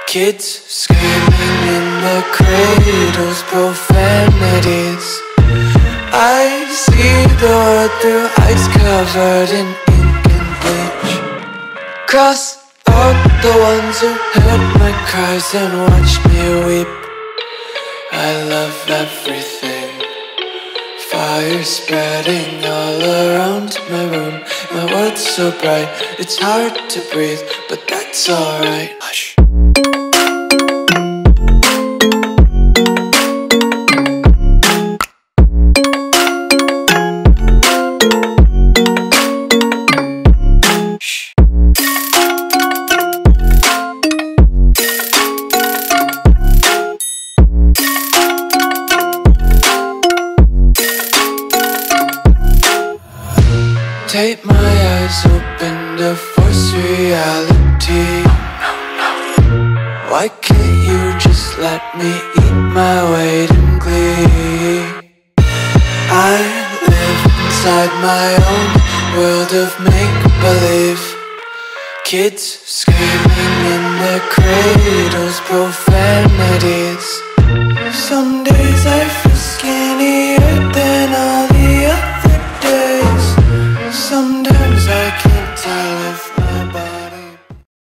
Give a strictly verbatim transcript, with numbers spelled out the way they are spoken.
Kids screaming in their cradles, profanities. I see the world through eyes covered in ink and bleach. Cross out the ones who heard my cries and watched me weep. I love everything. Fire spreading all around my room. My world's so bright, it's hard to breathe, but that's alright. Hush. Take my eyes open to force reality. Why can't you just let me eat my weight in glee? I live inside my own world of make-believe. Kids screaming in their cradles, profanities.